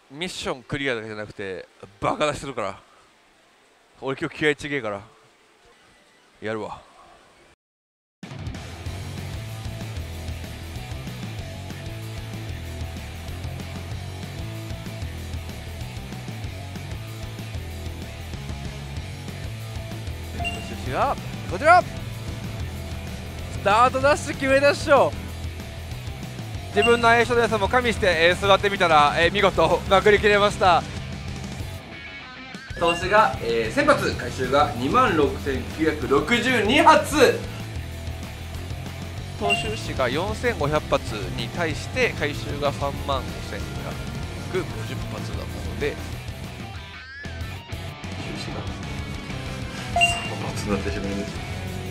ミッションクリアだけじゃなくてバカ出しするから。俺今日気合いちげえからやるわ。がこちらスタートダッシュ決めたっしょ。自分の相性の良さも加味して、座ってみたら、見事まくりきれました。投資が、1000発、回収が26,962発、投収支が4500発に対して回収が35,250発だったので、収支が3発になってしまいました。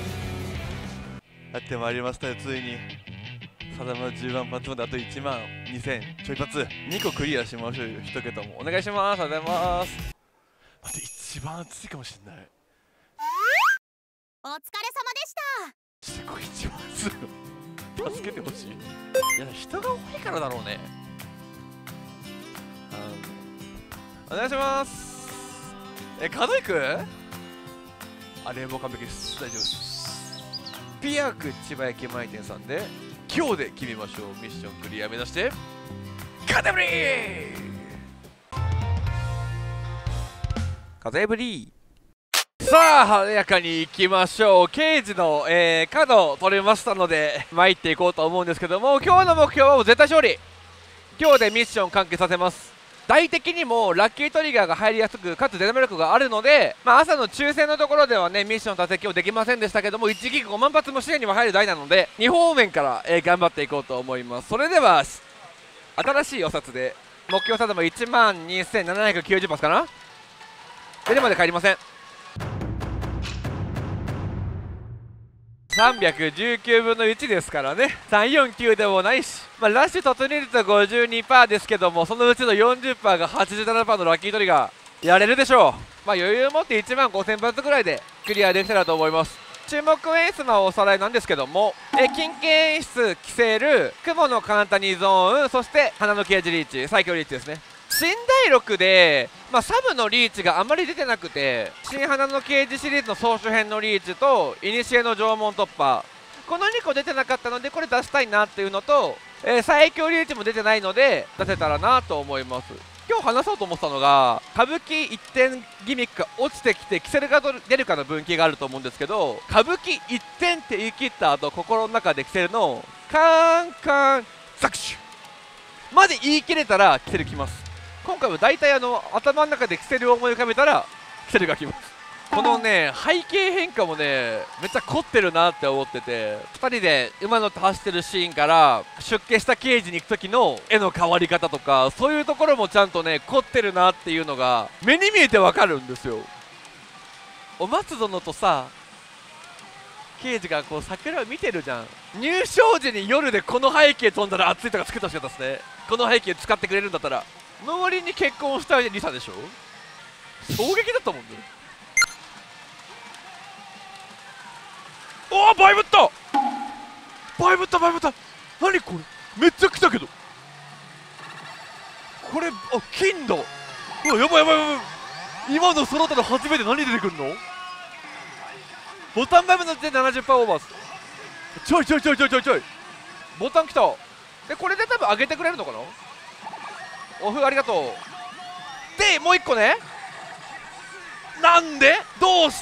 やってまいりましたよ、ついに。さだま10万発まであと1万2000ちょい発、2個クリアしましょうよ。1桁もお願いします。ありがとうございます。待って、一番熱いかもしれない。 お疲れ様でした。 すごい一番熱いの助けてほしい。いや、人が多いからだろうね。お願いします。可動くあれも完璧です。大丈夫です。ピアク千葉駅前店さんで今日で決めましょう。ミッションクリア目指して風振り風振り。さあ華やかにいきましょう。刑事の、角取れましたので参っていこうと思うんですけども、今日の目標はもう絶対勝利。今日でミッション完結させます。大的にもラッキートリガーが入りやすく、かつデナメ力があるので、朝の抽選のところではねミッション達成今日できませんでしたけども、1ギガ5万発も視野にも入る台なので2方面から、頑張っていこうと思います。それでは新しいお札で目標定ま12,790発かな。出るまで帰りません。319分の1ですからね。349でもないし、ラッシュ突入率は 52% ですけども、そのうちの 40% が 87% のラッキートリガーやれるでしょう。余裕持って15,000発ぐらいでクリアできたらと思います。注目演出のおさらいなんですけども、近畿演出、キセル、雲の彼方にゾーン、そして花のケージリーチ、最強リーチですね。新第6で、サブのリーチがあまり出てなくて、新花のケージシリーズの総集編のリーチと古の縄文突破、この2個出てなかったのでこれ出したいなっていうのと、最強リーチも出てないので出せたらなと思います。今日話そうと思ってたのが、歌舞伎一点ギミックが落ちてきてキセルが出るかの分岐があると思うんですけど、歌舞伎一点って言い切った後、心の中でキセルのカンカン搾取まで言い切れたらキセル来ます。今回は大体頭の中でキセルを思い浮かべたらキセルが来ます。このね背景変化もねめっちゃ凝ってるなって思ってて、2人で馬乗って走ってるシーンから出家した刑事に行く時の絵の変わり方とか、そういうところもちゃんとね凝ってるなっていうのが目に見えてわかるんですよ。お松殿とさ刑事がこう桜を見てるじゃん。入賞時に夜でこの背景飛んだら熱いとかつけてほしかったですね。この背景使ってくれるんだったら。の割に結婚したリサでしょ。衝撃だったもんね。おお、バイブったバイブったバイブった。何これめっちゃ来たけど、これ金だ。うわ、やばいやばいやばい。今のその他の初めて何出てくるの。ボタンバイブの時点で 70% オーバース。ちょいボタン来た。でこれで多分上げてくれるのかな。オフありがとう。でもう1個ね。なんでどうして。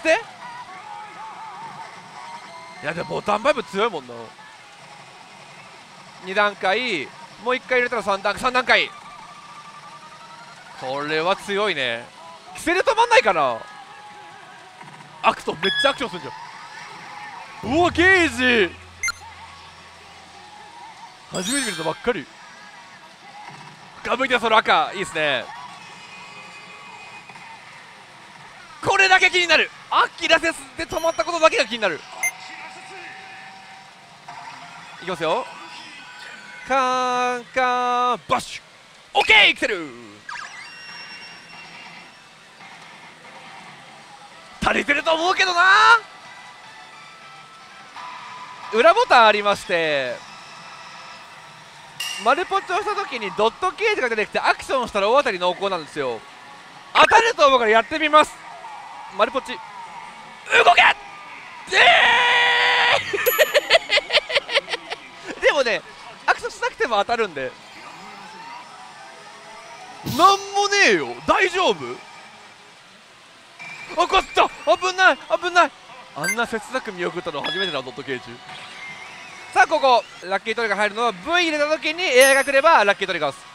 いやでもボタンバイブ強いもんな。2段階もう1回入れたら3段階。これは強いね。キセル止まんないかな。アクトめっちゃアクションするじゃん。うわゲージ初めて見るのばっかり。歌舞伎でその赤いいですね。これだけ気になる。アキラセスで止まったことだけが気になる。いきますよ。カンカンバッシュオッケー来てる。足りてると思うけどな。裏ボタンありまして、 丸ポチをした時にドットゲージが出てきてアクションしたら大当たり濃厚なんですよ。当たると思うからやってみます。丸ポチ動けでもねアクションしなくても当たるんでなんもねえよ。大丈夫？あ、勝った。危ない危ない。あんな切なく見送ったの初めてだドットゲージ。さあここラッキートリガー入るのは V 入れた時に AI が来ればラッキートリガーです。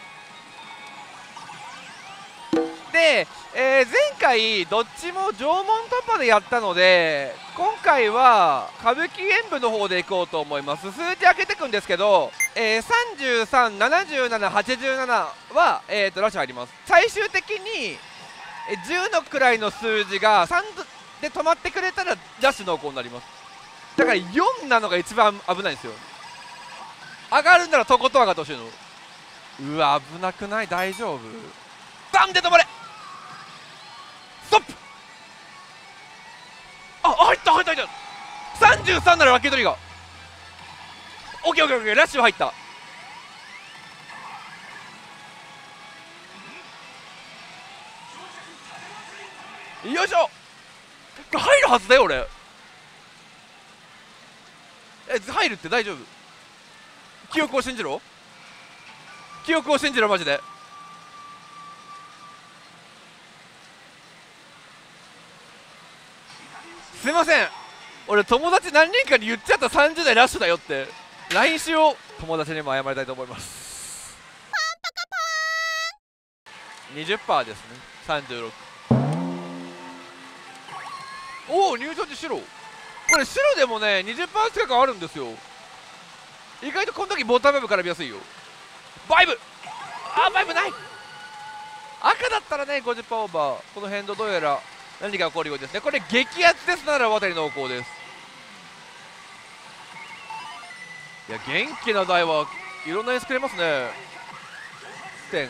で、前回どっちも縄文突破でやったので今回は歌舞伎演舞の方でいこうと思います。数字開けていくんですけど、33、77、87は、ラッシュ入ります。最終的に10のくらいの数字が3で止まってくれたらラッシュ濃厚になります。だから4なのが一番危ないんですよ。上がるならとことん上がってほしいの。うわ危なくない？大丈夫？3で止まれ。ストップ。あ、入った入った入った。33ならラッキートリガー。オッケーオッケーオッケー。ラッシュ入った。よいしょ。これ入るはずだよ俺。入るって大丈夫？記憶を信じろ。記憶を信じろマジで。すいません俺友達何人かに言っちゃった。30代ラッシュだよって LINE しよう。友達にも謝りたいと思います。20% ですね。36。おお入場時白。これ白でもね 20% 近くあるんですよ。意外とこの時ボタンバイブから見やすいよ。バイブバイブない。赤だったらね 50% オーバー。この変動どうやら何が起こるようですね。これ激アツですなら渡り濃厚です。いや元気な台はいろんな演出くれますね。点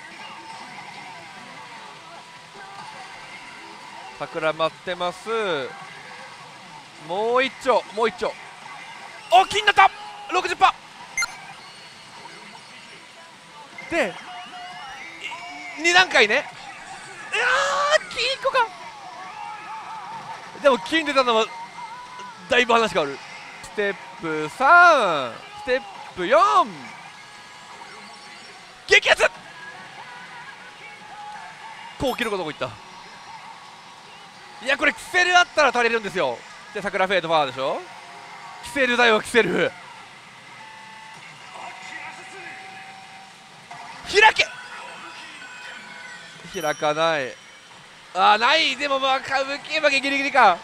桜待ってます。もう一丁もう一丁。お金になった 60%。 で2段階ね。いやー金1個か。でも金出たのはだいぶ話変わる。ステップ3ステップ4激アツ。こう切ることこいった。いやこれキセルあったら足りるんですよ。で桜フェイドパワーでしょ。キセルだよキセル。開け開かない。ない。でもまあ歌舞伎負けギリギリか。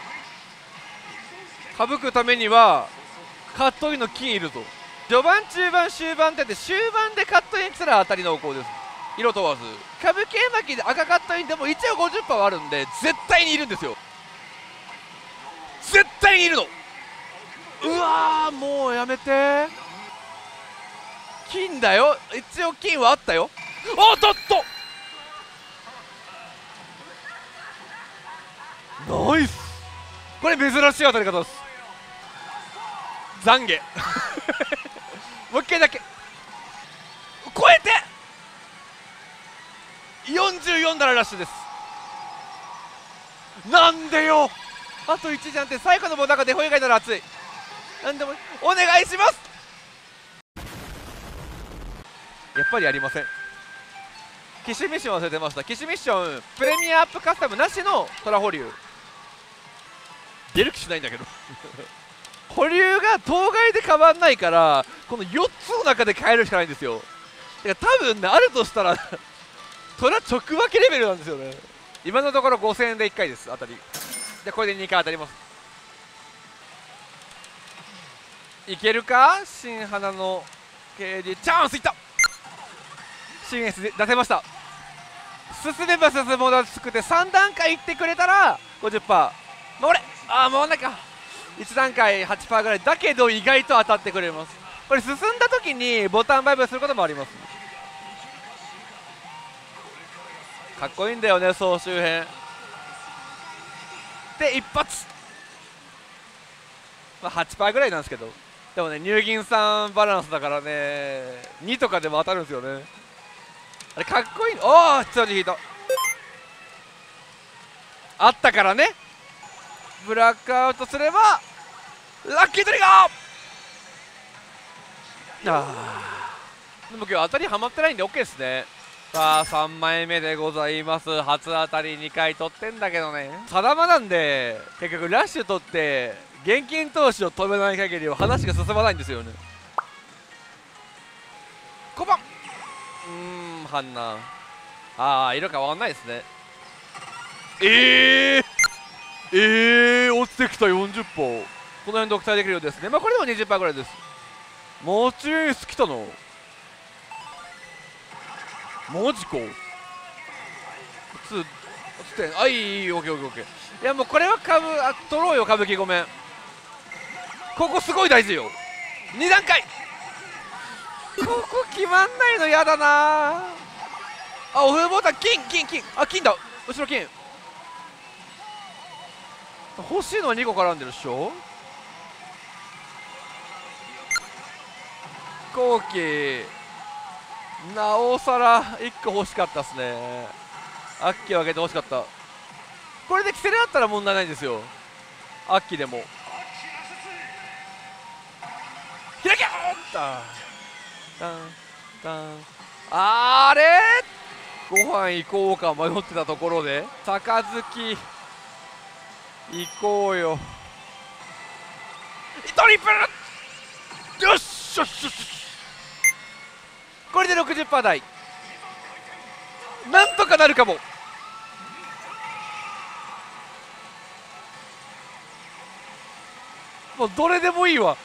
省くためにはカットインの金いるぞ。序盤中盤終盤って終盤でカットイン来たら当たり濃厚です。色問わず歌舞伎絵巻で赤カットインでも一応 50% はあるんで絶対にいるんですよ。絶対にいるの。うわーもうやめて。金だよ一応金はあったよ。おっとっとナイス。これ珍しい当たり方です。懺悔もう一回だけ超えて44ならラッシュです。なんでよ。あと1じゃんって。最後のボタンがデフォ以外なら熱い。なんでもお願いします。やっぱりやりません。騎士ミッション忘れてました。騎士ミッションプレミアアップカスタムなしのトラ保留出る気しないんだけど保留が当該で変わんないからこの4つの中で変えるしかないんですよ。だから多分ねあるとしたらトラ直分けレベルなんですよね。今のところ5000円で1回です当たりで。これで2回当たります。いけるか。新花の刑事チャンスいった。新 S で出せました。進めば進むほど熱くて3段階いってくれたら 50%。 守れ。回んないか。1段階 8% ぐらいだけど意外と当たってくれます。これ進んだ時にボタンバイブすることもあります。かっこいいんだよね総集編で一発、8% ぐらいなんですけどでもね、乳銀酸バランスだからね、2とかでも当たるんですよね。あれかっこいいの。おお、必要に引いた。あったからね。ブラックアウトすればラッキートリガー。でも今日当たりはまってないんで OK ですね。さあ3枚目でございます。初当たり2回取ってんだけどね、定まなんで結局ラッシュ取って現金投資を止めない限りは話が進まないんですよね。5番ハンナ。色変わんないですね。落ちてきた40%。この辺で期待できるようですね。これでも 20% ぐらいです。マチエース来たのマジか。いいオッケーオッケーオッケー。いやもうこれは取ろうよ歌舞伎。ごめん、ここすごい大事よ。2段階ここ決まんないのやだな。オフボタン金だ。後ろ金欲しいのは2個絡んでるっしょ。後期なおさら1個欲しかったっすね。アッキーを上げて欲しかった。これでキセルあったら問題ないんですよ。アッキーでも開けあれご飯行こうか迷ってたところで杯行こうよ。トリプルよしよしよし。これで 60% 台なんとかなるかも。もうどれでもいいわ。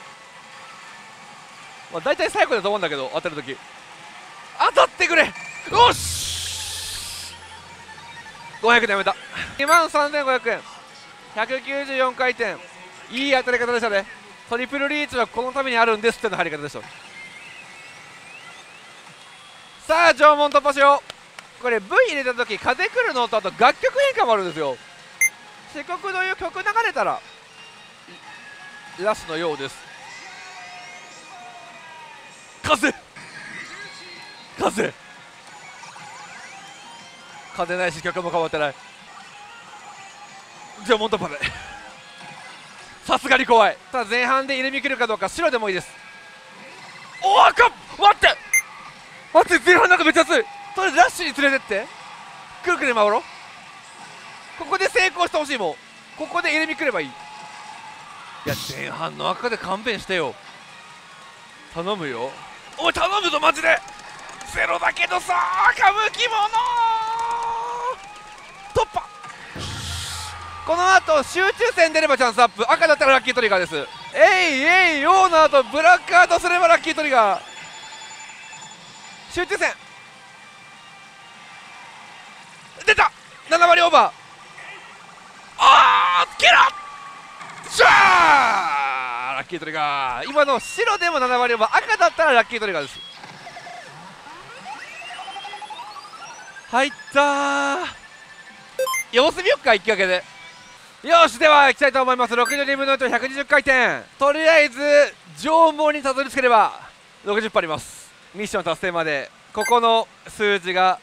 大体最後だと思うんだけど、当たるとき当たってくれ。よし500でやめた。23500円、194回転。いい当たり方でしたね。トリプルリーチはこのためにあるんですっての入り方でした。さあ縄文突破しよう。これ V 入れた時風来るのとあと楽曲変化もあるんですよ。四国という曲流れたらラスのようです。風ないし曲も変わってない。縄文突破でさすがに怖い。ただ前半で入れ見切るかどうか。白でもいいです。待って、前半なんかめっちゃ熱い。とりあえずラッシュに連れてってくるくる回ろう。ここで成功してほしい。もんここで入れ見くればいい。いや前半の赤で勘弁してよ、頼むよ。おい頼むぞマジで。ゼロだけどさ歌舞伎者突破。この後集中戦出ればチャンスアップ。赤だったらラッキートリガーです。ヨーの後ブラックアウトすればラッキートリガー。集中戦出た。7割オーバー。ケラシャーラッキートリガー。今の白でも7割オーバー、赤だったらラッキートリガーです。入ったー。様子見よっか1分けで。よしでは行きたいと思います。62分の1、120回転。とりあえず縄文にたどり着ければ60パあります。ミッション達成までここの数字が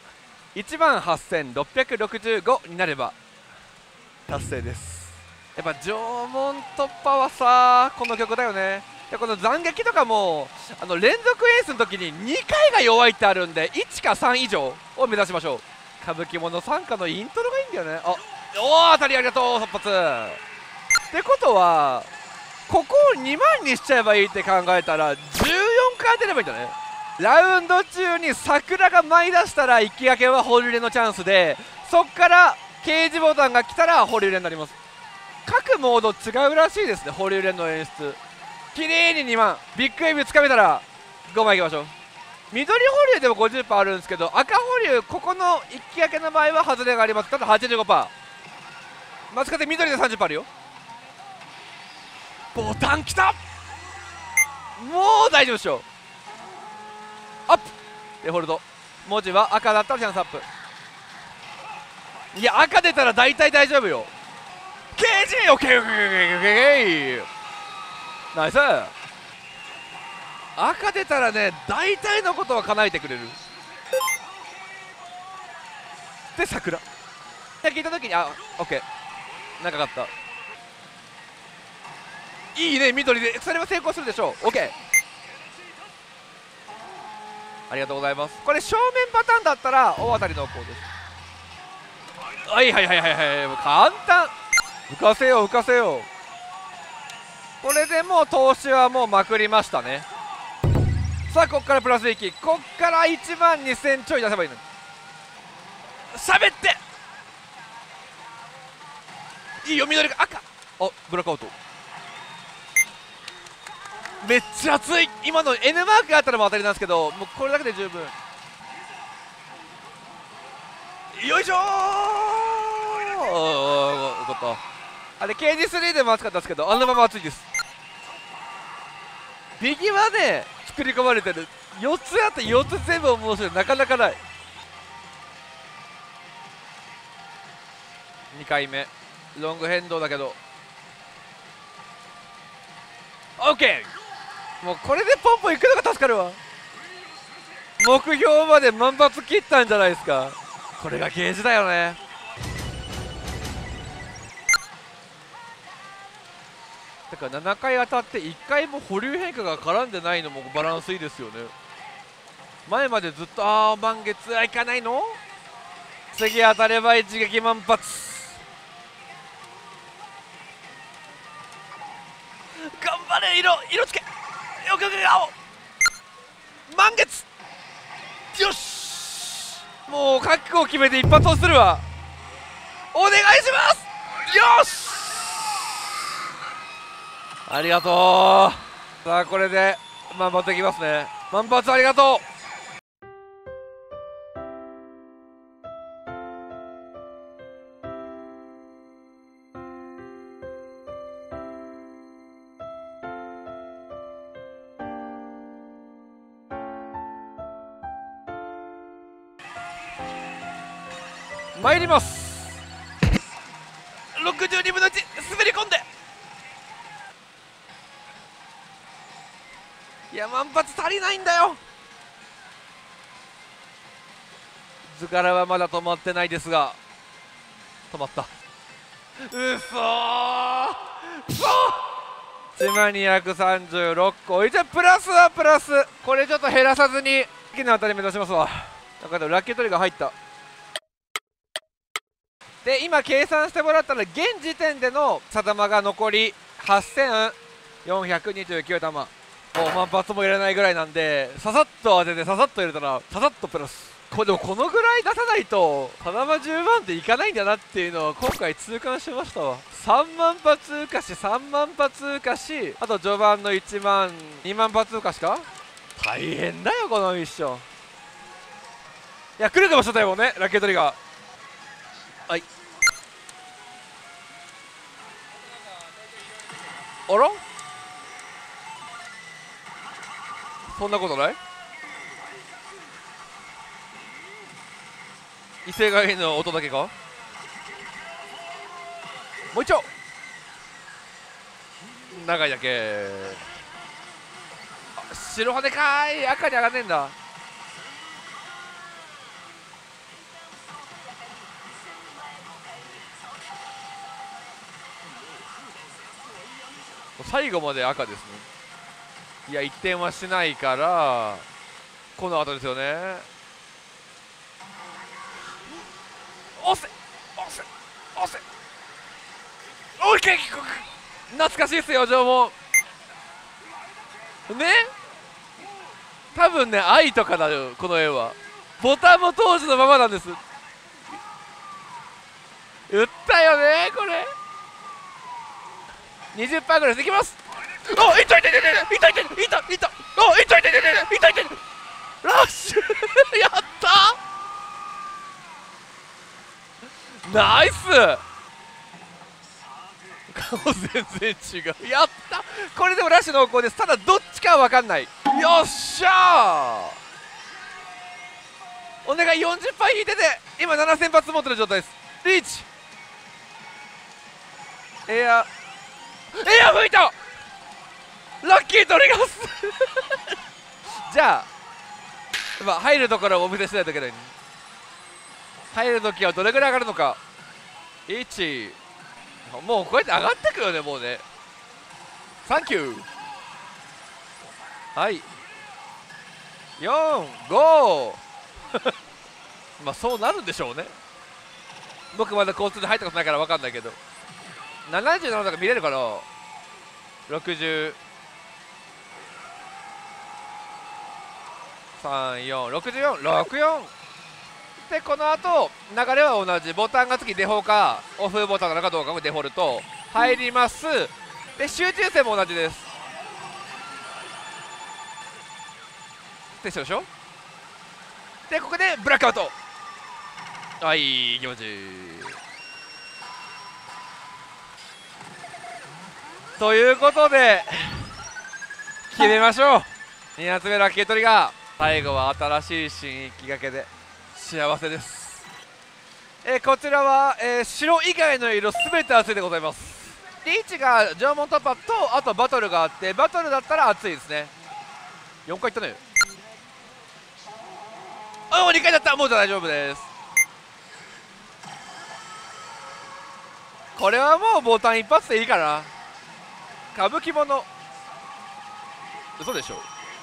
18665になれば達成です。やっぱ縄文突破はさこの曲だよね。でこの斬撃とかも連続エースの時に2回が弱いってあるんで1か3以上を目指しましょう。歌舞伎者参加のイントロがいいんだよね。当たりありがとう突発ってことはここを2万にしちゃえばいいって考えたら14回出ればいいんだね。ラウンド中に桜が舞い出したら生き分けはホリ入れのチャンスで、そっから掲示ボタンが来たらホリ入れになります。各モード違うらしいですね。ホリ入れの演出綺麗に2万。ビッグエビつかめたら5枚いきましょう。緑保留でも 50% あるんですけど赤保留ここの一気分けの場合は外れがあります。ただ 85%。 松風緑で 30% あるよ。ボタンきた。もう大丈夫でしょ。アップデフォルト文字は赤だったらチャンスアップ。いや赤出たら大体大丈夫よ。KG オッケーオッケーオッケーオッケーナイス。 赤出たらね大体のことは叶えてくれる。で桜聞いた時にオッケー長かった。いいね緑でそれは成功するでしょう。オッケーありがとうございます。これ正面パターンだったら大当たりの子です。はいはいはいはいはい、もう簡単。浮かせよう浮かせよう。これでもう投資はもうまくりましたね。さあこっからプラス1、こっから1万2000ちょい出せばいいのに。しゃべっていいよ緑が赤。ブラックアウトめっちゃ熱い。今の N マークがあったらもう当たりなんですけど、もうこれだけで十分。よいしょー。よかった。あれ KG3 でも熱かったですけど、あのまま熱いです。右はね作り込まれてる。4つあって4つ全部面白い。なかなかない。2回目ロング変動だけど OK。 もうこれでポンポンいくのが助かるわ。目標まで万発切ったんじゃないですか。これがゲージだよね。だから7回当たって1回も保留変化が絡んでないのもバランスいいですよね。前までずっと満月はいかないの。次当たれば一撃万発。頑張れ色つけよく青満月よし。もう覚悟を決めて一発をするわ。お願いしますよし。ありがとう。さあこれで万発いきますね。万発ありがとう。参ります。62分の1滑り込んで。いや万発足りないんだよ。図柄はまだ止まってないですが止まった。うそー1万236個。一応プラスはプラス。これちょっと減らさずに好きな当たり目指しますわ。なんかでもラッキートリガー入った。で今計算してもらったら現時点での差玉が残り8429玉。もう万発も入れないぐらいなんで、ささっと当ててささっと入れたらささっとプラス。でもこのぐらい出さないと差玉10万っていかないんだなっていうのを今回痛感しましたわ。3万発通過し3万発通過し、あと序盤の1万2万発通過しか。大変だよこのミッション。いや来るかもしれないもんねラッキートリガー。はいあらそんなことない。威勢がいいの音だけか。もう一丁長いだけ。白羽かーい。赤に上がんねえんだ。最後まで赤ですね。いや1点はしないからこの後ですよね。押せ押せ押せおいけ懐かしいっすよ縄文ね。多分ね愛とかだよこの絵は。ボタンも当時のままなんです。売ったよねこれ。20% ぐらいできます。あ痛い痛い痛い痛い痛い痛い痛い痛い痛い痛い痛い痛い痛い痛い痛いラッシュやったナイス。顔全然違う。やったこれでもラッシュ濃厚です。ただどっちかは分かんない。よっしゃーお願い。 40% 引いてて今7000発持ってる状態です。リーチエア吹いたラッキートリガースじゃあ、まあ、入るところをお見せしないといけない。入るときはどれぐらい上がるのか。1、もうこうやって上がってくよね、もうね。サンキュー。はい、4、5 まあそうなるんでしょうね。僕まだ交通で入ったことないから分かんないけど、77とか見れるかな。60、34、64、64で、この後流れは同じ。ボタンがつきデフォかオフボタンなのかどうかもデフォルト入ります。で、集中線も同じです。テストでしょ。で、ここでブラックアウト。はい、気持ちいい。ということで決めましょう。2発目ラッキートリガー。最後は新しい新一気がけで幸せです。こちらは、白以外の色すべて熱いでございます。リーチが縄文突破と、あとバトルがあって、バトルだったら熱いですね。4回いったね。あ、もう2回だった。もう大丈夫です。これはもうボタン一発でいいかな。歌舞伎もの。嘘でしょ。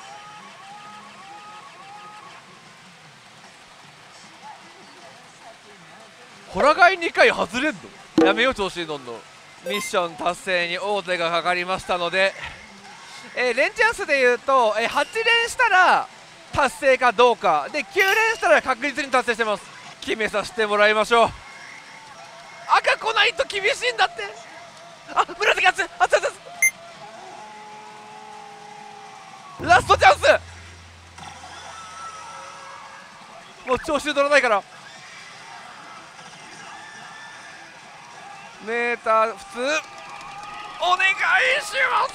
ホラガイ2回外れんのやめよう、調子に乗んの。ミッション達成に王手がかかりましたので、連チャンスでいうと、8連したら達成かどうかで、9連したら確実に達成してます。決めさせてもらいましょう。赤来ないと厳しいんだって。あ、紫熱い熱い熱い。ラストチャンス。もう調子に乗らないから。メーター普通お願いします。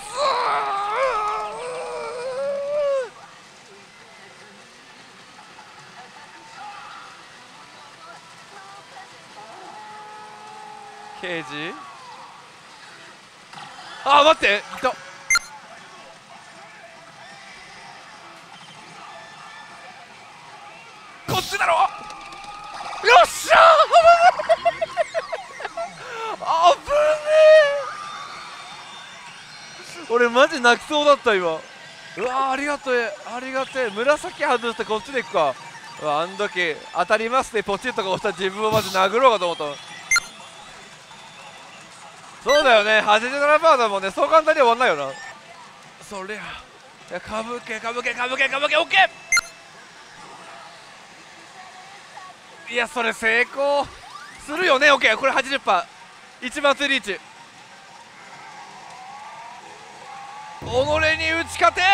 刑事、あ、待って、いた。こっちだろ。よっしゃーあぶねえ。俺マジ泣きそうだった今。うわー、ありがとえありがてえ。紫外してこっちで行くか。うわ、あん時当たりますねポチッとか押した自分をまず殴ろうかと思った。そうだよね、87%だもんね。そう簡単には終わんないよな。そりゃ、いや、かぶけかぶけかぶけかぶけ、オッケー。いや、それ成功するよね。オッケー、これ 80%。一番強いリーチ。己に打ち勝て。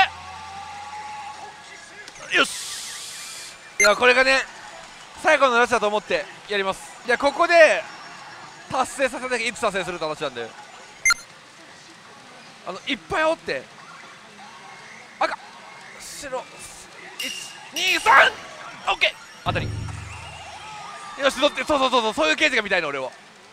よし。いや、これがね最後のラストだと思ってやります。いや、ここで達成させなきゃいつ達成するって話なんで、いっぱいおって、赤白123オッケー当たり。よし、乗って。そういうケージが見たいの俺は。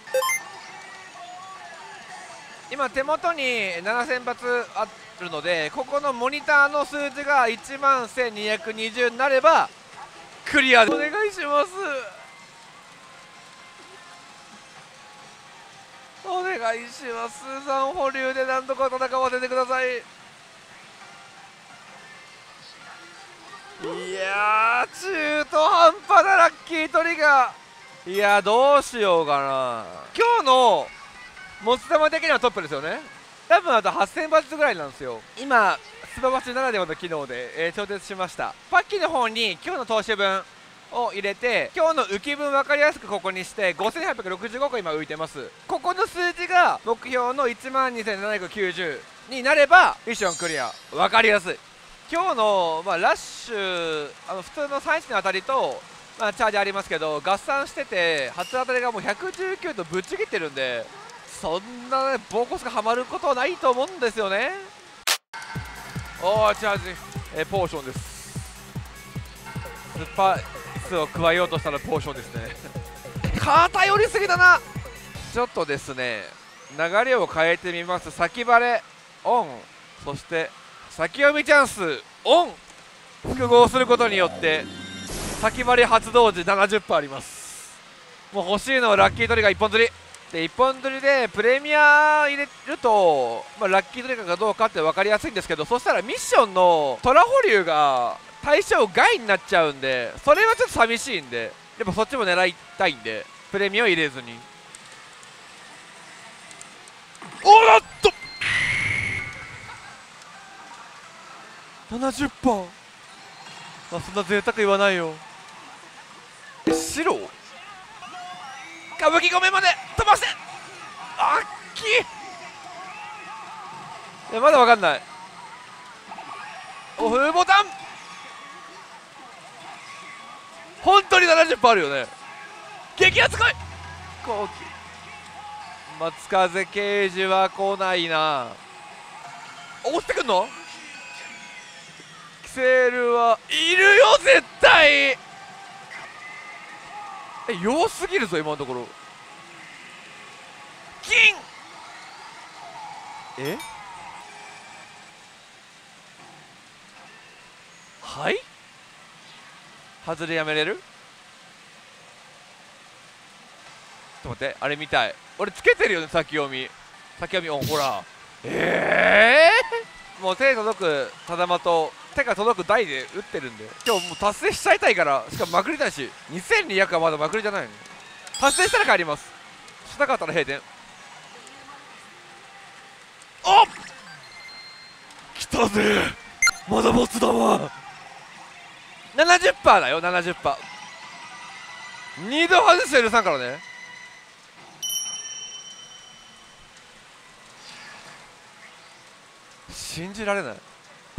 今手元に7000発あるので、ここのモニターの数字が11220になればクリアでお願いします。お願いします。残保留で何とか戦わせてください。いやー、中途半端なラッキートリガー。いやー、どうしようかな。今日の持ち玉的にはトップですよね。多分あと8000発ぐらいなんですよ。今スパバチならではの機能で、調節しました。パッキーの方に今日の投資分を入れて、今日の浮き分分かりやすくここにして5865個今浮いてます。ここの数字が目標の12790になればミッションクリア。分かりやすい。今日の、ラッシュ普通の3一の当たりと、チャージありますけど、合算してて初当たりがもう119とぶっちぎってるんで、そんなねボコスがはまることはないと思うんですよね。おー、チャージ、ポーションです。スパイスを加えようとしたらポーションですね偏りすぎだな。ちょっとですね、流れを変えてみます。先バレオンそして先読みチャンスオン。複合することによって先張り発動時 70% あります。もう欲しいのはラッキートリガー1本釣りで、1本釣りでプレミア入れると、ラッキートリガーかどうかって分かりやすいんですけど、そしたらミッションのトラ保留が対象外になっちゃうんで、それはちょっと寂しいんで、やっぱそっちも狙いたいんでプレミアを入れずに。おらっと 70%、そんな贅沢言わないよ。白歌舞伎ごめんまで飛ばして、あっきいやまだわかんない。オフボタン本当に 70% あるよね。激アツ来い後期松風刑事は来ないな。落ちてくんの。キセルはいるよ絶対。弱すぎるぞ今のところ。金はい外れやめれる。ちょっと待って、あれ見たい。俺つけてるよね先読み。先読みオン、ほらもう手届くただまと手が届く台で打ってるんで、今日もう達成しちゃいたいから。しかもまくりたいし、2200はまだまくりじゃないの。達成したら帰ります。しなかったら閉店。おっ来たぜまだボツだわ。 70% だよ 70%。 2度外して許さんからね。信じられない。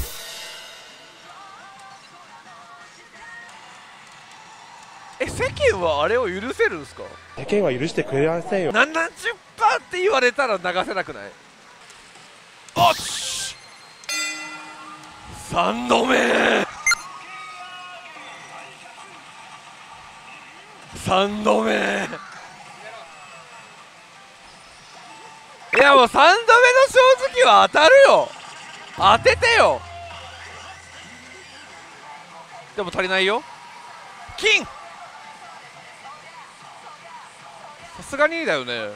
世間はあれを許せるんすか。 世間は許してくれませんよ。 70% って言われたら流せなくない。おっし3度目3度目。いやもう3度目の正直は当たるよ。当ててよ。でも足りないよ。金さすがにだよね。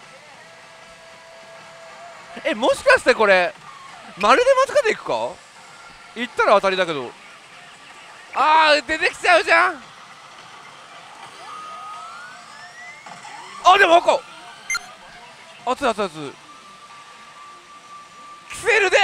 もしかしてこれ丸で松風いくか。いったら当たりだけど、出てきちゃうじゃん。でも赤熱い熱い熱い。キセルで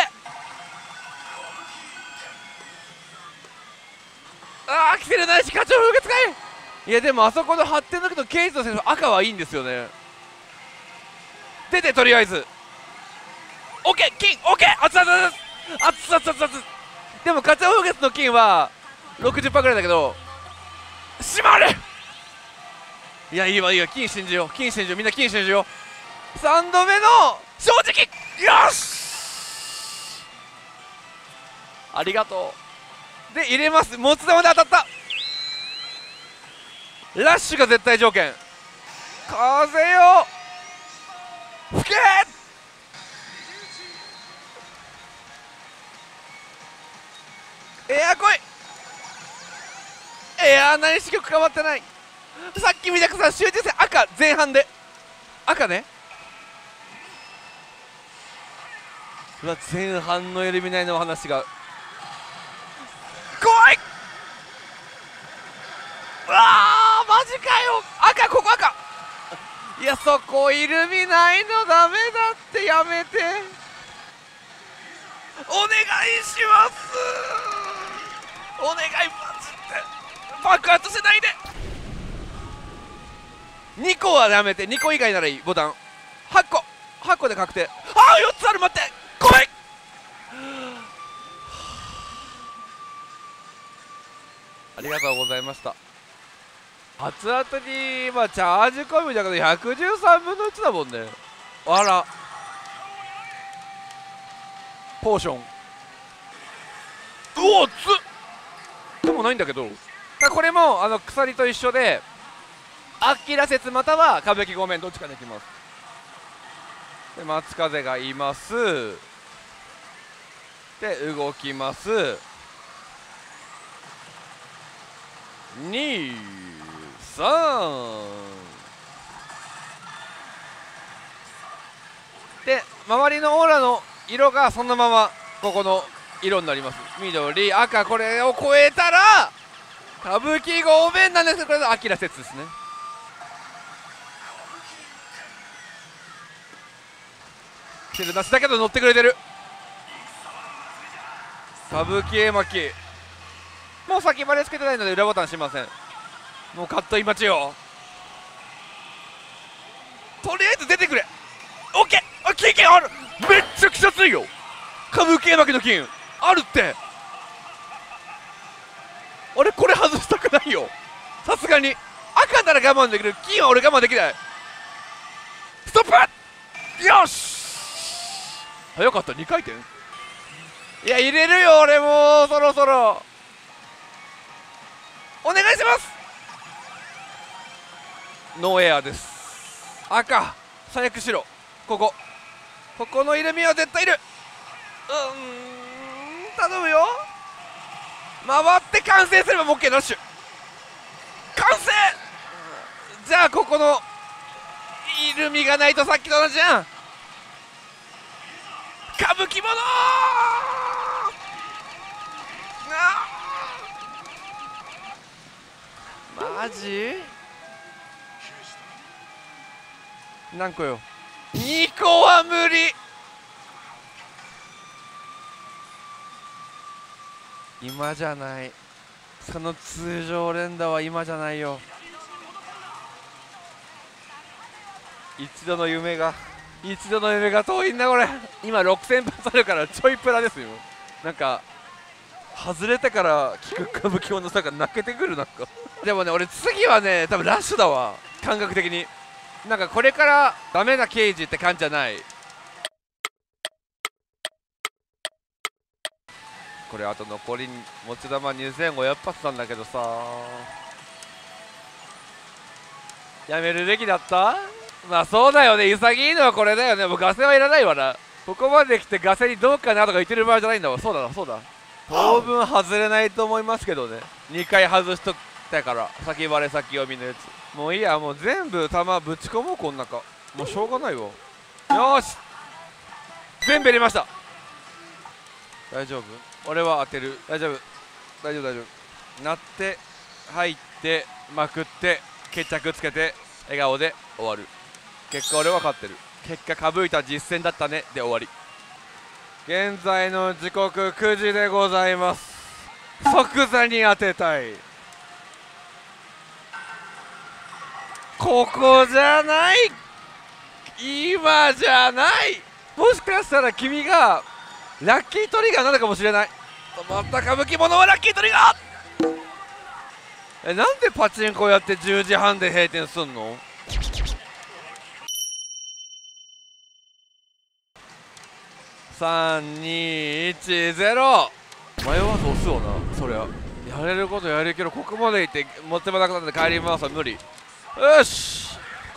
キセルないし課長風が使え。いやでもあそこの発展の時のケイズの選手赤はいいんですよね。出てとりあえずオッケー金オッケー熱々熱々熱々。でも課長風月の金は 60% ぐらいだけど閉まる。いやいいわいいわ、金信じよう金信じよう、みんな金信じよう。3度目の正直よしありがとう。で入れます。持ち玉で当たった。ラッシュが絶対条件。風よ吹け。エア来い。エア何し曲変わってない。さっき見たくさ集中戦赤前半で赤ね。うわ前半のエルミナイのお話が怖い。うわーマジかよ。赤ここ赤。いやそこイルミないのダメだってやめてお願いします。お願いマジで爆発しないで。2個はやめて。2個以外ならいい。ボタン8個で確定。4つある。待って来い。ありがとうございました。熱々にチャージ込みだけど113分の1だもんね。あらポーションおっつでもないんだけど、これも鎖と一緒でアッキラ説または歌舞伎ごめんどっちかできます。で松風がいます。 で動きます。2、3で、周りのオーラの色がそのままここの色になります。緑、赤、これを超えたら歌舞伎ごめんなんですけど、これがアキラ説ですね。汁なしだけど乗ってくれてる。歌舞伎絵巻、もう先までつけてないので裏ボタンしません。もうカット今ちよ。とりあえず出てくれ。オッケー、あ、金ある。めっちゃくちゃ強いよ。歌舞伎絵巻の金あるって。俺これ外したくないよ、さすがに。赤なら我慢できる、金は俺我慢できない。ストップ。よし、早かった。2回転。いや入れるよ俺、もうそろそろお願いします。ノーエアです。赤最悪白。ここのイルミは絶対いる。頼むよ。回って完成すればもう OK。ダッシュ完成。じゃあここのイルミがないとさっきと同じじゃん。歌舞伎者マジ何個よ。2個は無理。今じゃない。その通常連打は今じゃないよ。一度の夢が遠いんだこれ。今6000発あるからちょいプラですよ。なんか外れてから聞く歌舞伎のさが泣けてくる。なんかでもね、俺次はね多分ラッシュだわ、感覚的に。なんかこれからダメな刑事って感じじゃない。これあと残り持ち玉2500発なんだけどさ、やめるべきだった。まあそうだよね、潔いのはこれだよね。もうガセはいらないわな。ここまで来てガセにどうかなとか言ってる場合じゃないんだわ。そうだ当分外れないと思いますけどね。2回外しとったから、先バレ先読みのやつ。もういいや、もう全部弾ぶち込もう。こん中もうしょうがないわ。よーし、全部入れました。大丈夫、俺は当てる。大丈夫なって、入ってまくって決着つけて笑顔で終わる。結果俺は勝ってる。結果かぶいた実戦だったねで終わり。現在の時刻9時でございます。即座に当てたい。ここじゃない、今じゃない。もしかしたら君がラッキートリガーなのかもしれない。また歌舞伎者はラッキートリガー。なんでパチンコやって10時半で閉店すんの。321-0。迷わず押すよなそりゃ。やれることやるけど、ここまで行って持ってもなくなって帰りますは無理。よし、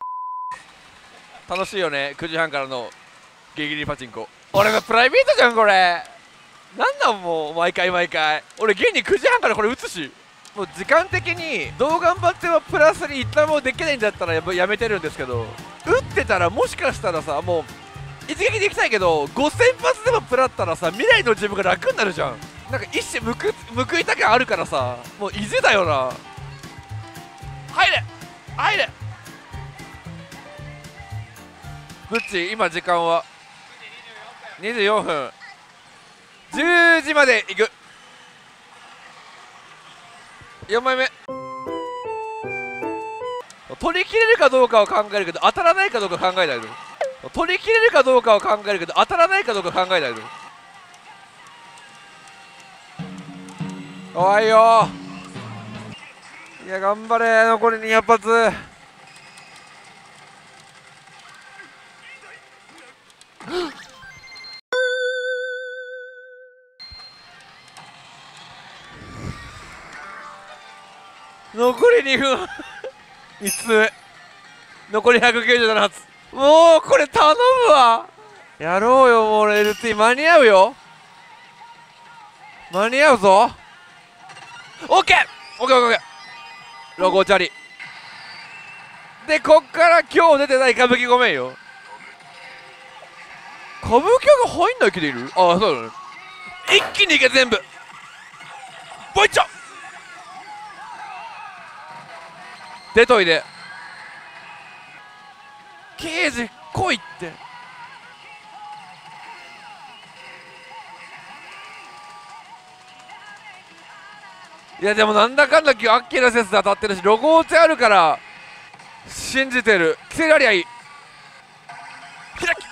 楽しいよね9時半からのギリギリパチンコ。俺のプライベートじゃんこれ。なんなんもう毎回俺現に9時半からこれ打つし、もう時間的にどう頑張ってもプラスに一旦もできないんだったらやめてるんですけど、打ってたらもしかしたらさ、もう一撃でいきたいけど5000発でもプラったらさ、未来の自分が楽になるじゃん。なんか一瞬報いた感あるからさ、もう意地だよな。入れブッチ。今時間は24分。10時まで行く。4枚目取り切れるかどうかを考えるけど当たらないかどうか考えないの。取り切れるかどうかを考えるけど当たらないかどうか考えないの。怖いよ。いや頑張れ、残り200発。残り2分3つ目、残り197発。もうこれ頼むわ、やろうよ。もう LT 間に合うよ。 間に合うぞ。オッケーオッケーオッケー。ロゴチャリで、こっから今日出てない歌舞伎ごめんよ。歌舞伎が入んない気でいる。ああ、そうだね。一気にいけ全部。もう一丁出といで。刑事来いって。いやでもなんだかんだ今日アッキーな説で当たってるし、ロゴ打ちあるから信じてる。キセルありゃいい。開き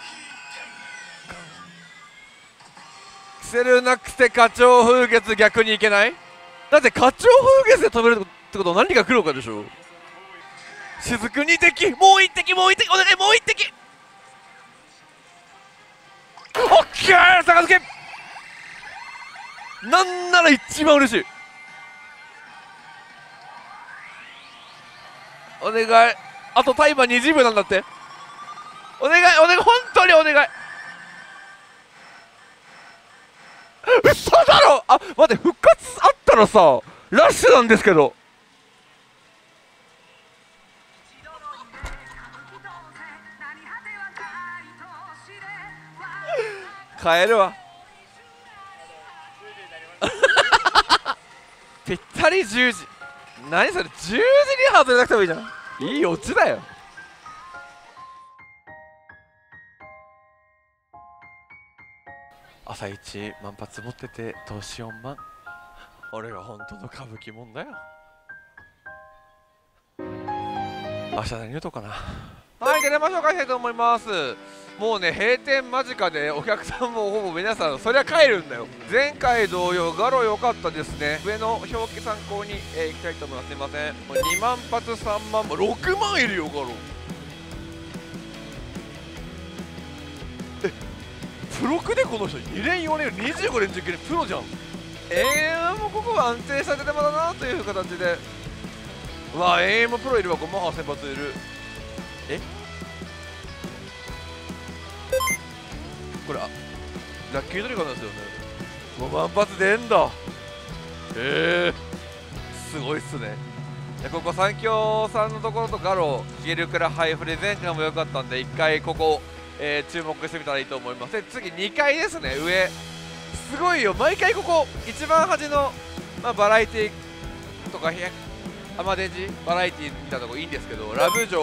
キセルなくて花鳥風月逆にいけない。だって花鳥風月で止めるってことは何が来るかでしょ。雫2滴、もう1滴、もう1滴、お願い、もう1滴。オッケー、坂付け。なんなら一番嬉しい。お願い。あとタイマー20秒なんだって。お願いお願い、本当にお願い。嘘だろ。あ、待って、復活あったらさラッシュなんですけど。帰るわぴったり10時。何それ、10時に外れなくてもいいじゃん。いいオチだよ。朝一万発持ってて投資4万。俺が本当の歌舞伎もんだよ。明日何言うとかな。はい、出れましょうか。したいと思います。もうね、閉店間近でお客さんもほぼ皆さんそりゃ帰るんだよ。前回同様ガロ良かったですね。上の表記参考に、いきたいと思います。すいません。2万発3万6万いるよガロ。プロクでこの人2連4連25連19連プロじゃん。もうここは安定した出玉だなという形で。うわ、もプロいるわ。5万8000発いる。これ、あ、ラッキートリガーなんですよね。5万発出んだ。すごいっすね。ここ三強さんのところとガロゲルクラハイフレ前回も良かったんで1回ここ、注目してみたらいいと思います。で次2回ですね。上すごいよ。毎回ここ一番端の、バラエティとかアマデジバラエティみたいなとこいいんですけど、ラブ城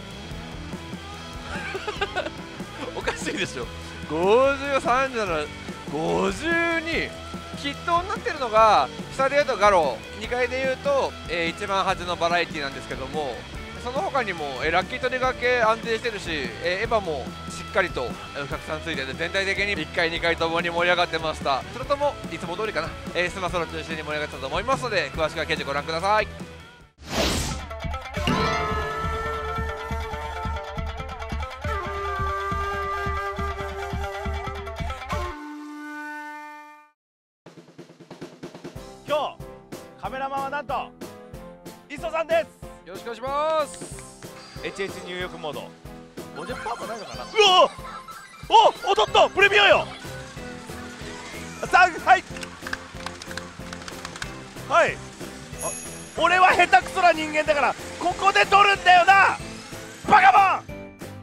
おかしいでしょ。5037、52筆頭になってるのが下で言うとガロ、2階で言うと、一番端のバラエティなんですけども、その他にも、ラッキートリガー系安定してるし、エヴァもしっかりとお客さんついてて全体的に1回2回ともに盛り上がってました。それともいつも通りかな、スマソロ中心に盛り上がってたと思いますので、詳しくは記事ご覧ください。 今日カメラマンはなんと磯さんです。 よろしくお願いします。 HH 入浴モード 50% もないのかな。うわお踊ったプレミアよ。はいはい、俺は下手くそな人間だからここで撮るんだよなバカモン。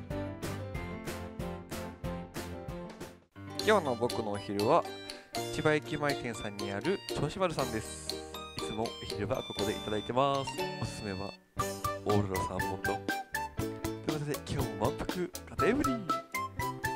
今日の僕のお昼は千葉駅前店さんにある銚子丸さんです。いつもお昼はここでいただいてます。おすすめはオーロラサーモン丼ということで、今日も満腹カテーブリー。